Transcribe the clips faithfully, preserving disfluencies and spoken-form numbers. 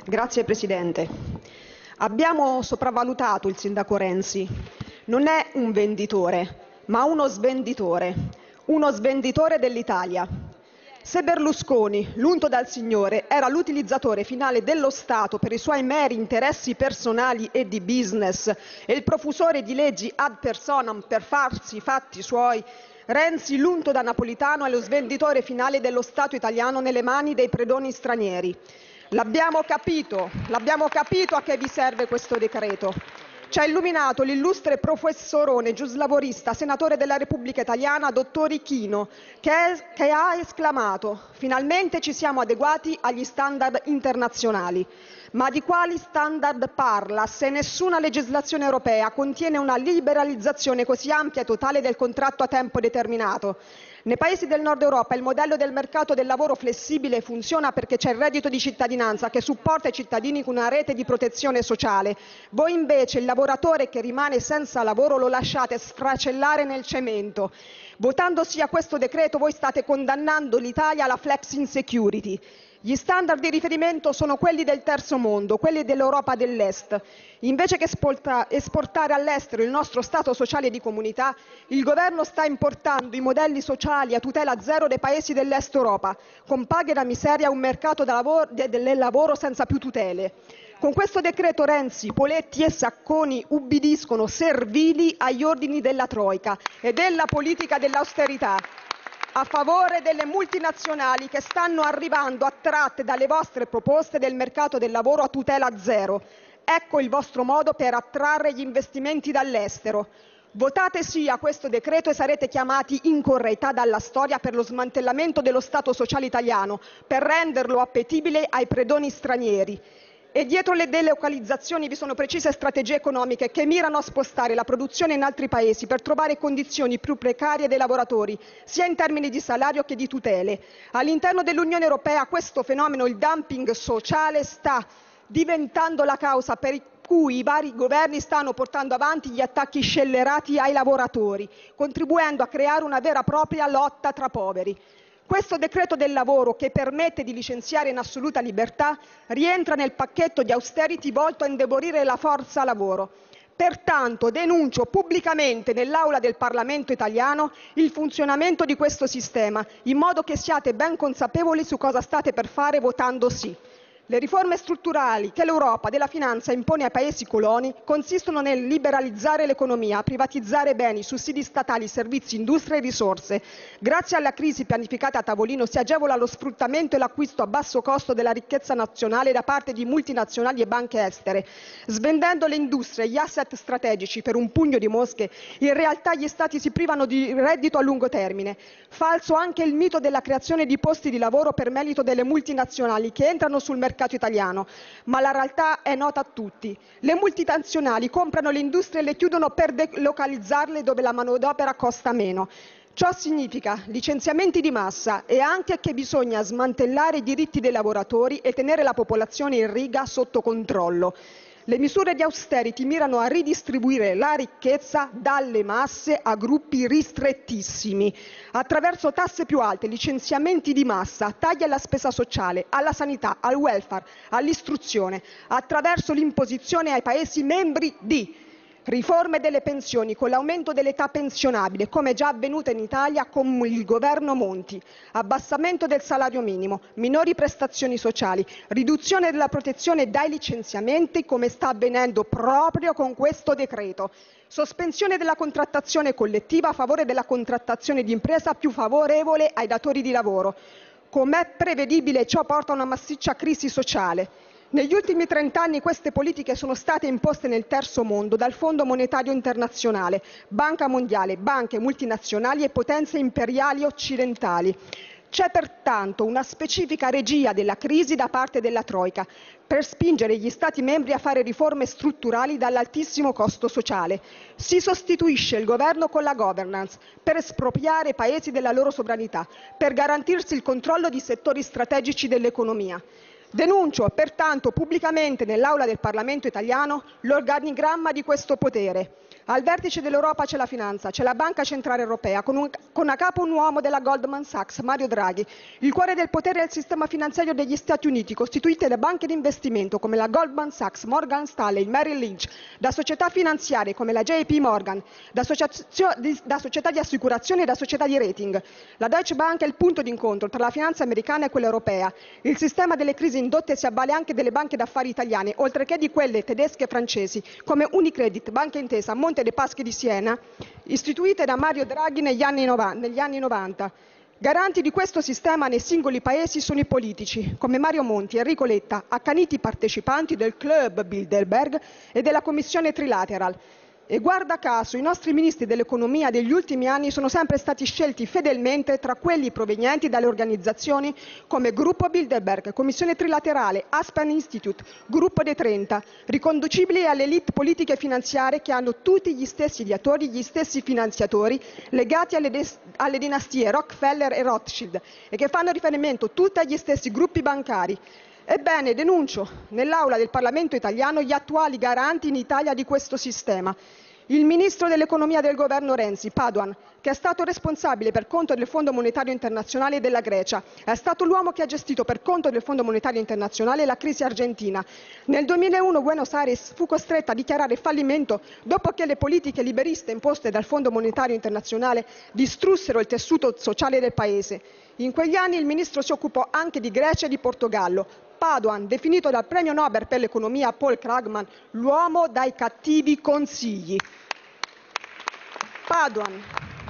Grazie Presidente. Abbiamo sopravvalutato il sindaco Renzi. Non è un venditore, ma uno svenditore. Uno svenditore dell'Italia. Se Berlusconi, l'unto dal Signore, era l'utilizzatore finale dello Stato per i suoi meri interessi personali e di business e il profusore di leggi ad personam per farsi i fatti suoi, Renzi, l'unto da napolitano, è lo svenditore finale dello Stato italiano nelle mani dei predoni stranieri. L'abbiamo capito, l'abbiamo capito a che vi serve questo decreto. Ci ha illuminato l'illustre professorone giuslavorista, senatore della Repubblica Italiana, dottor Ichino, che, è, che ha esclamato: finalmente ci siamo adeguati agli standard internazionali. Ma di quali standard parla se nessuna legislazione europea contiene una liberalizzazione così ampia e totale del contratto a tempo determinato? Nei paesi del nord Europa il modello del mercato del lavoro flessibile funziona perché c'è il reddito di cittadinanza che supporta i cittadini con una rete di protezione sociale. Voi invece il lavoratore che rimane senza lavoro lo lasciate sfracellare nel cemento. Votando sì a questo decreto voi state condannando l'Italia alla flex insecurity. Gli standard di riferimento sono quelli del terzo mondo, quelli dell'Europa dell'Est. Invece che esportare all'estero il nostro Stato sociale di comunità, il Governo sta importando i modelli sociali a tutela zero dei paesi dell'Est Europa, con paghe da miseria e un mercato del lavoro senza più tutele. Con questo decreto Renzi, Poletti e Sacconi ubbidiscono servili agli ordini della Troika e della politica dell'austerità, a favore delle multinazionali che stanno arrivando attratte dalle vostre proposte del mercato del lavoro a tutela zero. Ecco il vostro modo per attrarre gli investimenti dall'estero. Votate sì a questo decreto e sarete chiamati in correità dalla storia per lo smantellamento dello Stato sociale italiano, per renderlo appetibile ai predoni stranieri. E dietro le delocalizzazioni vi sono precise strategie economiche che mirano a spostare la produzione in altri paesi per trovare condizioni più precarie dei lavoratori, sia in termini di salario che di tutele. All'interno dell'Unione Europea questo fenomeno, il dumping sociale, sta diventando la causa per cui i vari governi stanno portando avanti gli attacchi scellerati ai lavoratori, contribuendo a creare una vera e propria lotta tra poveri. Questo decreto del lavoro, che permette di licenziare in assoluta libertà, rientra nel pacchetto di austerity volto a indebolire la forza lavoro. Pertanto denuncio pubblicamente nell'Aula del Parlamento italiano il funzionamento di questo sistema, in modo che siate ben consapevoli su cosa state per fare votando sì. Le riforme strutturali che l'Europa della finanza impone ai paesi coloni consistono nel liberalizzare l'economia, privatizzare beni, sussidi statali, servizi, industria e risorse. Grazie alla crisi pianificata a tavolino si agevola lo sfruttamento e l'acquisto a basso costo della ricchezza nazionale da parte di multinazionali e banche estere. Svendendo le industrie e gli asset strategici per un pugno di mosche, in realtà gli Stati si privano di reddito a lungo termine. Falso anche il mito della creazione di posti di lavoro per merito delle multinazionali che entrano sul mercato italiano, ma la realtà è nota a tutti. Le multinazionali comprano le industrie e le chiudono per delocalizzarle dove la manodopera costa meno. Ciò significa licenziamenti di massa e anche che bisogna smantellare i diritti dei lavoratori e tenere la popolazione in riga sotto controllo. Le misure di austerity mirano a ridistribuire la ricchezza dalle masse a gruppi ristrettissimi, attraverso tasse più alte, licenziamenti di massa, tagli alla spesa sociale, alla sanità, al welfare, all'istruzione, attraverso l'imposizione ai Paesi membri di riforme delle pensioni con l'aumento dell'età pensionabile, come già avvenuto in Italia con il governo Monti, abbassamento del salario minimo, minori prestazioni sociali, riduzione della protezione dai licenziamenti, come sta avvenendo proprio con questo decreto, sospensione della contrattazione collettiva a favore della contrattazione di impresa più favorevole ai datori di lavoro. Com'è prevedibile, ciò porta a una massiccia crisi sociale. Negli ultimi trent'anni queste politiche sono state imposte nel terzo mondo dal Fondo Monetario Internazionale, Banca Mondiale, banche multinazionali e potenze imperiali occidentali. C'è pertanto una specifica regia della crisi da parte della Troika per spingere gli Stati membri a fare riforme strutturali dall'altissimo costo sociale. Si sostituisce il governo con la governance per espropriare i paesi della loro sovranità, per garantirsi il controllo di settori strategici dell'economia. Denuncio pertanto pubblicamente nell'Aula del Parlamento italiano l'organigramma di questo potere. Al vertice dell'Europa c'è la finanza, c'è la Banca Centrale Europea, con, un, con a capo un uomo della Goldman Sachs, Mario Draghi. Il cuore del potere è il sistema finanziario degli Stati Uniti, costituito da banche di investimento come la Goldman Sachs, Morgan Stanley, Merrill Lynch, da società finanziarie come la J P Morgan, da, di, da società di assicurazione e da società di rating. La Deutsche Bank è il punto d'incontro tra la finanza americana e quella europea. Il sistema delle crisi indotte si avvale anche delle banche d'affari italiane, oltre che di quelle tedesche e francesi, come Unicredit, Banca Intesa, Monte dei Paschi di Siena, istituite da Mario Draghi negli anni novanta. Garanti di questo sistema nei singoli paesi sono i politici, come Mario Monti e Enrico Letta, accaniti partecipanti del Club Bilderberg e della Commissione Trilateral. E guarda caso, i nostri ministri dell'economia degli ultimi anni sono sempre stati scelti fedelmente tra quelli provenienti dalle organizzazioni come Gruppo Bilderberg, Commissione Trilaterale, Aspen Institute, Gruppo dei trenta, riconducibili alle elite politiche e finanziarie che hanno tutti gli stessi ideatori, gli stessi finanziatori, legati alle, alle dinastie Rockefeller e Rothschild e che fanno riferimento tutti agli stessi gruppi bancari. Ebbene, denuncio nell'Aula del Parlamento italiano gli attuali garanti in Italia di questo sistema. Il ministro dell'economia del governo Renzi, Padoan, che è stato responsabile per conto del Fondo Monetario Internazionale e della Grecia, è stato l'uomo che ha gestito per conto del Fondo Monetario Internazionale la crisi argentina. Nel duemilauno Buenos Aires fu costretta a dichiarare fallimento dopo che le politiche liberiste imposte dal Fondo Monetario Internazionale distrussero il tessuto sociale del paese. In quegli anni il ministro si occupò anche di Grecia e di Portogallo. Padoan, definito dal premio Nobel per l'economia Paul Krugman l'uomo dai cattivi consigli. Padoan,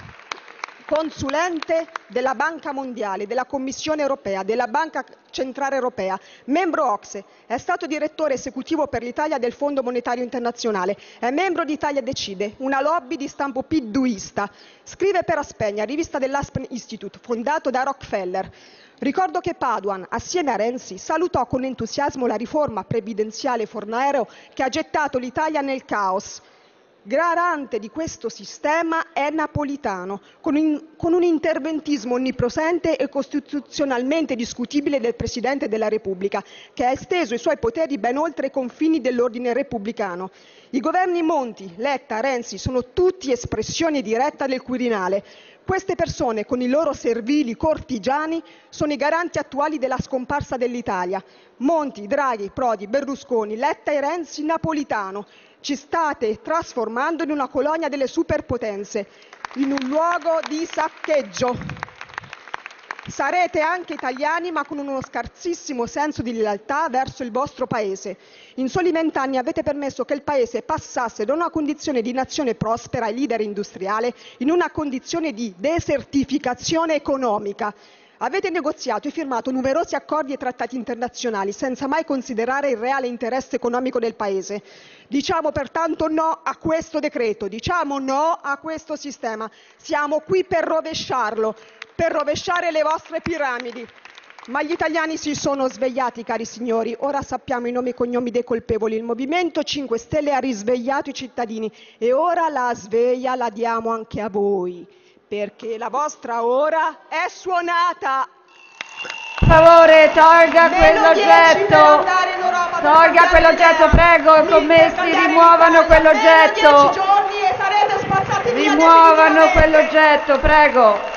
consulente della Banca Mondiale, della Commissione Europea, della Banca Centrale Europea, membro O C S E, è stato direttore esecutivo per l'Italia del Fondo Monetario Internazionale, è membro di Italia Decide, una lobby di stampo piduista. Scrive per Aspegna, rivista dell'Aspen Institute, fondato da Rockefeller. Ricordo che Padoan, assieme a Renzi, salutò con entusiasmo la riforma previdenziale Fornero che ha gettato l'Italia nel caos. Garante di questo sistema è Napolitano, con, in, con un interventismo onnipresente e costituzionalmente discutibile del Presidente della Repubblica, che ha esteso i suoi poteri ben oltre i confini dell'ordine repubblicano. I governi Monti, Letta, Renzi sono tutti espressione diretta del Quirinale. Queste persone, con i loro servili cortigiani, sono i garanti attuali della scomparsa dell'Italia. Monti, Draghi, Prodi, Berlusconi, Letta e Renzi, Napolitano. Ci state trasformando in una colonia delle superpotenze, in un luogo di saccheggio. Sarete anche italiani, ma con uno scarsissimo senso di lealtà verso il vostro paese. In soli vent'anni avete permesso che il paese passasse da una condizione di nazione prospera e leader industriale in una condizione di desertificazione economica. Avete negoziato e firmato numerosi accordi e trattati internazionali senza mai considerare il reale interesse economico del Paese. Diciamo pertanto no a questo decreto, diciamo no a questo sistema. Siamo qui per rovesciarlo, per rovesciare le vostre piramidi. Ma gli italiani si sono svegliati, cari signori. Ora sappiamo i nomi e cognomi dei colpevoli. Il Movimento cinque Stelle ha risvegliato i cittadini e ora la sveglia la diamo anche a voi, perché la vostra ora è suonata. Per favore, tolga quell'oggetto. Tolga quell'oggetto, prego, i commessi rimuovano quell'oggetto. Rimuovano quell'oggetto, prego.